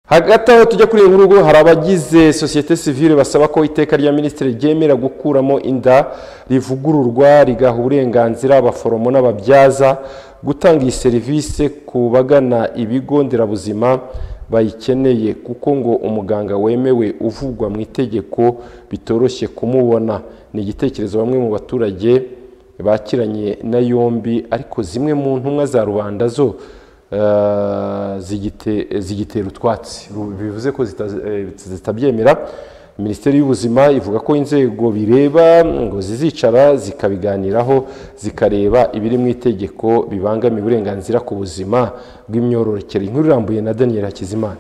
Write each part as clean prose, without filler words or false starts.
Hagati aho tujya kuri urugo hari abagize societe civile basaba ko iteka rya ministre ryemera gukuramo inda rivugururwa rigaha uburenganzira abaforomo n'ababyaza gutanga iyi service ku bagana ibigo nderabuzima bayikeneye kuko ngo umuganga wemewe uvugwa mu itegeko bitoroshye kumubona. Ni igitekerezo bamwe mu baturage bakiranye na yombi, ariko zimwe mu ntumwa za rubanda zo zigitera utwatsi, bivuze ko zitabyemera. Minisiteri y'ubuzima ivuga ko inzego bireba ngo zizicara zikabiganiraho zikareba ibiri mu itegeko bibangamiye uburenganzira ku buzima bw'imyororokere. Inkuru irambuye na Daniel Hakizimana.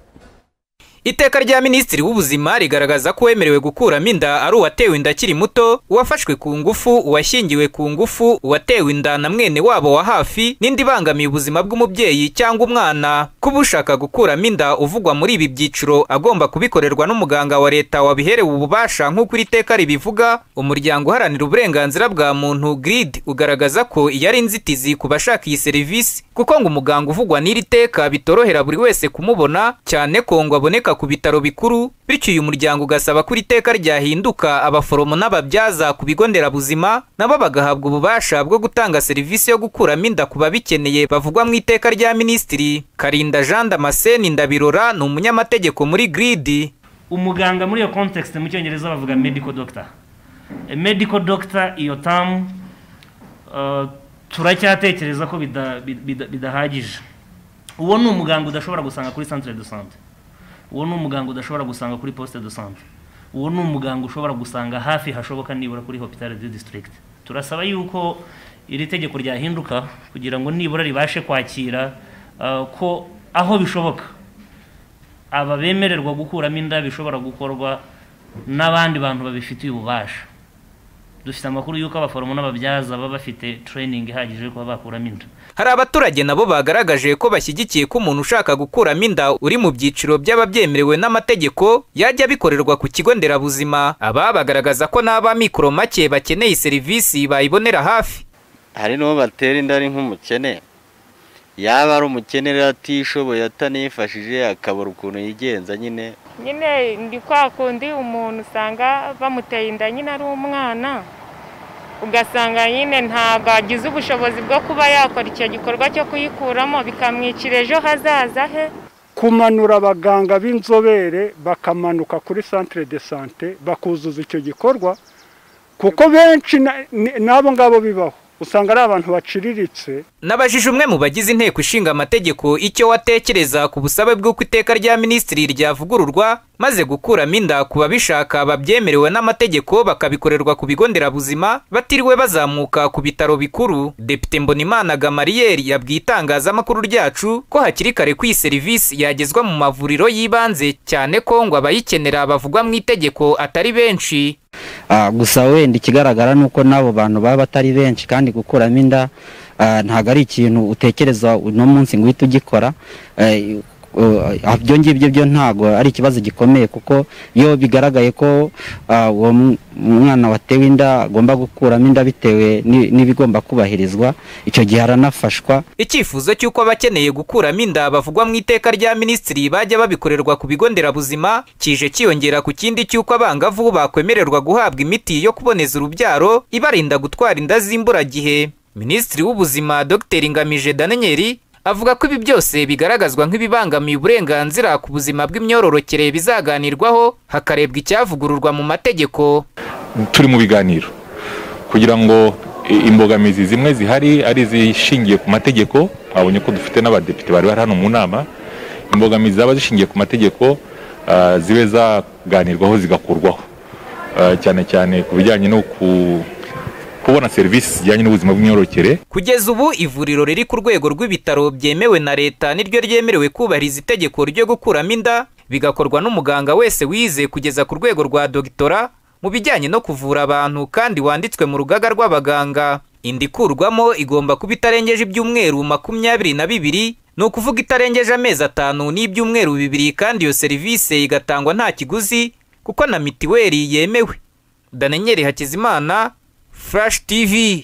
Iteka rya Minisitiri w'ubuzima rigaragaza ko wemerewe gukuramo inda ari uwatewe inda akiri muto, uwafashwe ku ngufu, uwashyingiwe ku ngufu, uwatewe inda na mwene wabo wa hafi, n'indi bangamiye ubuzima bw'umubyeyi cyangwa umwana. Kuba ushaka gukuramo inda uvugwa muri ibi byiciro agomba kubikorerwa n'umuganga wa leta wabiherewe ububasha nk'uko iri teka ribivuga. Umuryango uharanira uburenganzira bwa muntu GRID ugaragaza ko iyo ari inzitizi ku bashaka iyi serivisi, kuko ngo umuganga uvugwa n'iri teka bitorohera buri wese kumubona, cyane ko ngo aboneka ku bitaro bikuru. Bityo uyu muryango ugasaba ko iteka ryahinduka abaforomo n'ababyaza ku bigo nderabuzima nabo bagahabwa ububasha bwo gutanga serivisi yo gukuramo inda ku babikeneye bavugwa mu iteka rya Minisitiri. Karinda Jean Damascene Ndabirora ni umunyamategeko muri GRID. Umuganga muri iyo context mu cyongereza bavuga medical doctor. A medical doctor iyo term turacyatekereza ko bidahagije. Uwo ni umuganga udashobora gusanga kuri centre de santé. Uwo ni umuganga udashobora gusanga kuri poste de santé. Uwo ni umuganga ushobora gusanga hafi hashoboka nibura kuri hospital de district. Turasaba yuko iri tegeko ryahinduka kugira ngo nibura ribashe kwakira ko aho bishoboka aba bemererwa gukuramo inda bishobora gukorwa n'abandi bantu babifitiye ububasha. Dufite amakuru yuko abaforomo n'ababyaza baba bafite training ihagije ko bakuramo inda. Hari abaturage nabo bagaragaje ko bashyigikiye ko umuntu ushaka gukuramo inda uri mu byiciro by'ababyemerewe n'amategeko yajya bikorerwa ku kigo nderabuzima. Aba bagaragaza ko n'aba mikoro make bakeneye serivisi bayibonera hafi. Hari no batera inda ari nk'umukene, yaba ari umukene atishoboye atanifashije akabura ukuntu yigenza nyine ndi kwa kundi umuntu usanga bamuteye inda nyine ari umwana, ugasanga nyine ntabwo agize ubushobozi bwo kuba yakora icyo gikorwa cyo kuyikuramo, bikamwicira ejo hazaza he. Kumanura abaganga b'inzobere bakamanuka kuri centre de santé bakuzuza icyo gikorwa, kuko benshi nabo ngabo bibaho usanga ari abantu baciriritse. Nabajije umwe mu bagize inteko ishinga amategeko icyo watekereza ku busabe bw'uko iteka rya Minisitiri ryavugururwa maze gukuramo inda ku babishaka babyemerewe n'amategeko bakabikorerwa ku bigo nderabuzima batiriwe bazamuka ku bitaro bikuru. Depite Mbonimana Gamariel yabwiye itangazamakuru ryacu ko hakiri kare ko iyi serivisi yagezwa mu mavuriro y'ibanze, cyane ko ngo abayikenera bavugwa mu itegeko atari benshi. Gusa wenda ikigaragara nuko nabo bantu baba batari benshi, kandi gukuramo inda ntago ari ikintu utekereza uno munsi ngo uhite ugikora. Ibyo ngibyo byo ntago ari ikibazo gikomeye, kuko iyo bigaragaye ko uwo mwana watewe inda agomba gukuramo inda bitewe n'ibigomba kubahirizwa, icyo gihe aranafashwa. Icyifuzo cy'uko abakeneye gukuramo inda bavugwa mu iteka rya Minisitiri bajya babikorerwa ku bigo nderabuzima kije kiyongera ku kindi cy'uko abangavu bakwemererwa guhabwa imiti yo kuboneza urubyaro ibarinda gutwara inda z'imburagihe. Minisitiri w'ubuzima Dr Ngamije Daniel avuga ko ibi byose bigaragazwa nk'ibibangamiye uburenganzira ku buzima bw'imyororokere bizaganirwaho hakarebwa icyavugururwa mu mategeko. Turi mu biganiro kugira ngo imbogamizi zimwe zihari ari zishingiye ku mategeko, abonye ko dufite n'abadepite bari hano mu nama, imbogamizi zaba zishingiye ku mategeko zibe zaganirwaho zigakurwaho, cyane cyane ku bijyanye no kubona serivisi zijyanye n'ubuzima bw'imyororokere. Kugeza ubu ivuriro riri ku rwego rw'ibitaro byemewe na leta niryo ryemerewe kubahiriza itegeko ryo gukuramo inda, bigakorwa n'umuganga wese wize kugeza ku rwego rwa dogtora mu bijyanye no kuvura abantu kandi wanditswe mu rugaga rw'abaganga. Inda ikurwamo igomba kuba itarengeje ibyumweru 22, ni ukuvuga itarengeje amezi 5 n'ibyumweru 2, kandi iyo serivisi igatangwa nta kiguzi kuko na mitiweli yemewe. Daniel Hakizimana, Flash TV.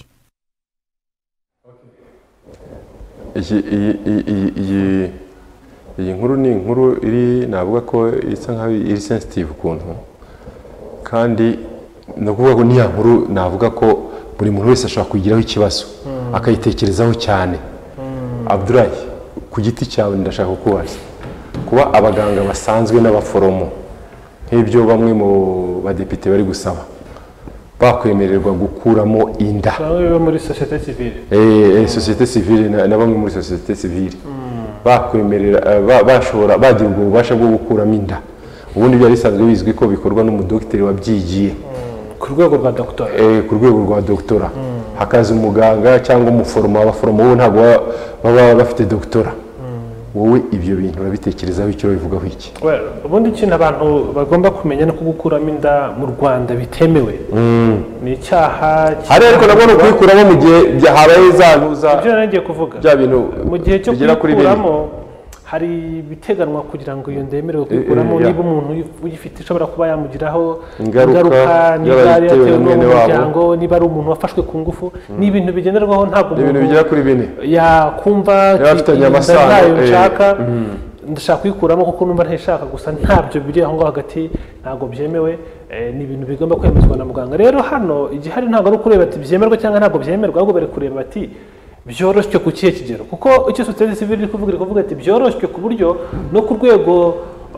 iyi nkuru ni inkuru iri navuga ko isa nkaho iri sensitive ukuntu kandi no kuvuga ko niya nkuru navuga ko buri muntu wese ashobora kugiraho ikibazo akayitekerezaho cyane. Abdulahi, ku giti cyawe ndashaka kukubaza kuba abaganga basanzwe n'abaforomo nk'ibyo bamwe mu badepite bari gusaba bakwemererwa gukuramo inda muri societe civile societe civile na bamwe muri societe civile bakwemerera bashobora bagira ubwo bubasha bwo gukuramo inda, ubundi byari bisanzwe bizwi ko bikorwa n'umudokiteri wabyigiye ku rwego rwa doctora ku rwego rwa doctora hakaza umuganga cyangwa umuforomo. Abaforomo bo ntabwo baba bafite doctora. Wowe ibyo bintu urabitekerezaho icyo bivugaho iki? Ubundi ikintu abantu bagomba kumenya no kugukuramo inda mu Rwanda bitemewe ni icyaha. Ariko nabwo kuyikuramo mu gihe habaye zanuza ibyo nagiye kuvuga bya bintu mu gihe cyo kuyikuramo hari biteganwa kugira ngo iyo ndemerewe kuyikuramo niba umuntu uyifite ishobora kuba yamugiraho ingaruka niba yatewe n'umuryango, niba ari umuntu wafashwe ku ngufu, ni ibintu bigenderwaho. Ntabwo ibintu bigera kuri bine yakumva nshaka ndashaka kuyikuramo kuko numva ntishaka, gusa ntabyo biri aho ngaho hagati, ntabwo byemewe. Ni ibintu bigomba kwemezwa na muganga. Rero hano igihari ntabwo ari ukureba ati byemerwa cyangwa ntabwo byemerwa, ahubwo bari kureba bati byoroshywe ku kihe kigero, kuko icyo societe civile iri kuvuga ati byoroshywe ku buryo no ku rwego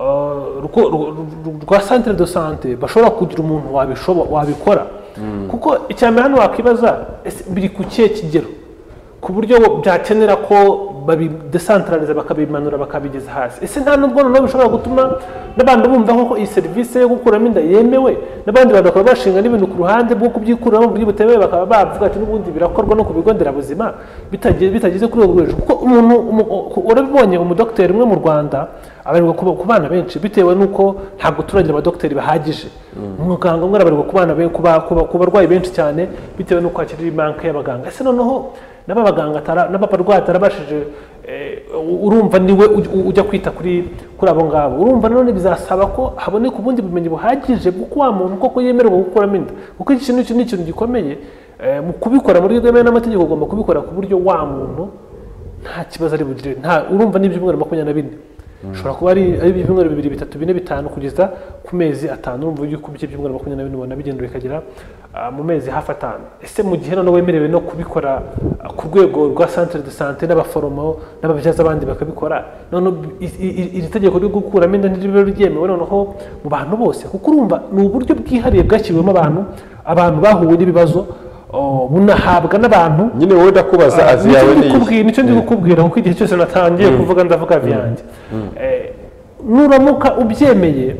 rwa centre de santé bashobora kugira umuntu wabikora. Kuko icyambere hano wakwibaza biri ku kihe kigero ku buryo byakenera ko babidecentralize bakabimanura bakabigeza hasi. Ese nta nubwo noneho bishobora gutuma n'abandi bumva ko iyi serivisi yo gukuramo inda yemewe, n'abandi bantu bakaba bashinga n'ibintu ku ruhande bwo kubyikuramo mu buryo butemewe, bakaba bavuga ati n'ubundi birakorwa no ku bigo nderabuzima bitageze kuri urwo rwego. Kuko umuntu urabibonye umudokiteri umwe mu Rwanda abarirwa ku bana benshi bitewe n'uko ntabwo turagira abadokiteri bahagije. Umuganga umwe arabarirwa ku bana ku barwayi benshi cyane bitewe n'uko hakiri imanke y'abaganga. Ese noneho n'ababarwayi atarabashije, urumva niwe ujya kwita kuri abo ngabo, urumva none bizasaba ko haboneka ubundi bumenyi buhagije bw'uko wa muntu koko yemererwa gukuramo inda. Kuko iki kintu ni ikintu gikomeye mu kubikora muri rwego n'amategeko, ugomba kubikora ku buryo wa muntu nta kibazo ari bugire. Urumva n'ibyumweru 24 ushobora kuba ari ibyumweru 2, 3, 4, 5 kugeza ku mezi 5. Urumva yuko bice by'umweru 24 ubona bigenda bikagera mu mezi hafi 5. Ese mu gihe none wemerewe no kubikora ku rwego rwa centre de santé n'abaforomo n'ababyaza abandi bakabikora, none iri tegeko ryo gukuramo inda ntiribe ryemewe noneho mu bantu bose, kuko urumva ni uburyo bwihariye bwashyiriwemo abantu bahuye n'ibibazo bunahabwa n'abantu. Nyine wowe ndakubaza azi yawe ni nicyo ndi gukubwira kuko igihe cyose natangiye kuvuga ndavuga byanjye. Nuramuka ubyemeye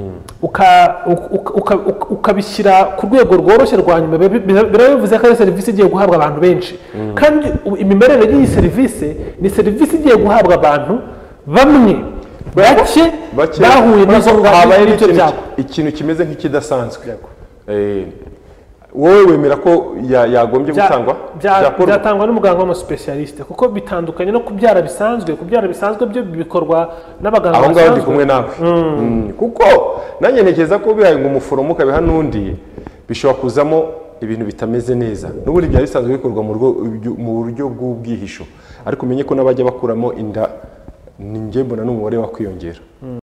ukabishyira ku rwego rworoshye rwa nyuma, birabivuze ko ari serivisi igiye guhabwa abantu benshi, kandi imimerere y'iyi serivisi ni serivisi igiye guhabwa abantu bamwe bake bahuye n'izo ngamba. Ikintu kimeze nk'ikidasanzwe wowe wemera ko yagombye gutangwa byatangwa n'umuganga w'umusipesialiste, kuko bitandukanye no kubyara bisanzwe byo bikorwa n'abaganga basanzwe. Aho ngaho ndi kumwe nawe kuko nanjye ntekereza ko bihaye ngo umuforomo ukabiha n'undi bishobora kuzamo ibintu bitameze neza. N'ubundi byari bisanzwe bikorwa mu buryo bw'ubwihisho, ariko umenye ko n'abajya bakuramo inda ni njye mbona n'umubare wa kwiyongera.